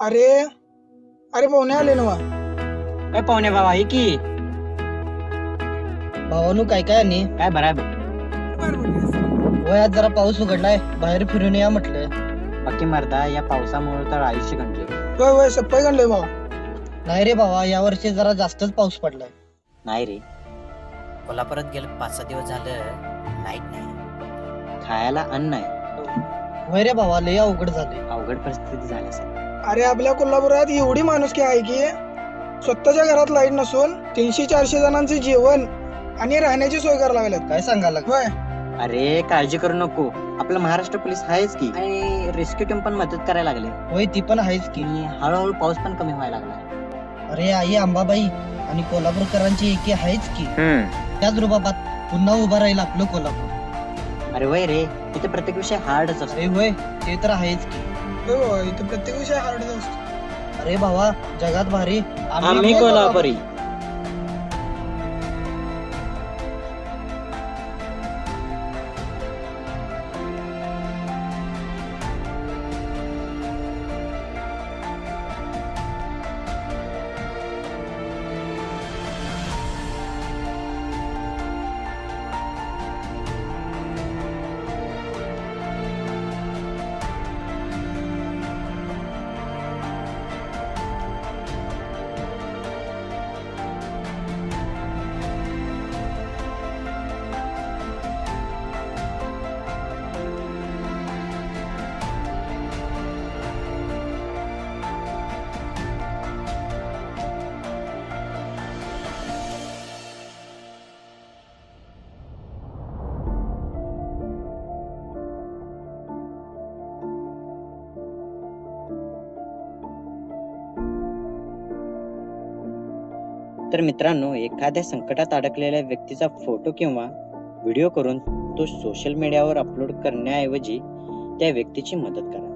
अरे अरे पाहुणे आले ना. काय पाहुणे भावा आहे की भावानू काय काय नाही काय बरं वय आज जरा पाऊस उघडलाय बाहेर फिरून या म्हटलंय. बाकी मर्दा या पावसामुळे तर आयुष्य गंजले. वय वय सप्पाई गणले भावा. नाही रे भावा यावर्षी जरा जास्तच पाऊस पडलाय. नाही रे कोल्हापुरात गेलं 5-6 दिवस झालं लाईट नाही, खायला अन्न नाही. वय रे भावा लय अवघड झाले. अवघड परिस्थिती झाली असेल. अरे आपल्या कोल्हापुरात एवढी माणुसकी आहे की स्वतःच्या घरात लाईट नसून 300-400 जणांचे जेवण आणि राहण्याची सोय करायला लागल्यात. काय सांगायला वय अरे काळजी करू नको, आपलं महाराष्ट्र पोलीस आहेच की आणि रेस्क्यू टीम पण मदत करायला लागले. वय ती पण आहेच की. आणि हळूहळू पाऊस पण कमी व्हायला लागला. अरे आई अंबाबाई आणि कोल्हापूरकरांची एकी आहेच की. त्याच रुबाबात पुन्हा उभा राहील आपलं कोल्हापूर. अरे वय रे तिथे प्रत्येक विषय हार्डच असतो. अरे वय ते तर आहेच की. वय भावा, इथं प्रत्येक विषय हार्डच असतो. अरे भावा जगात भारी आम्ही कोल्हापुरी. तर मित्रांनो, एखाद्या संकटात अडकलेल्या व्यक्तीचा फोटो किंवा व्हिडिओ करून तो सोशल मीडियावर अपलोड करण्याऐवजी त्या व्यक्तीची मदत करा.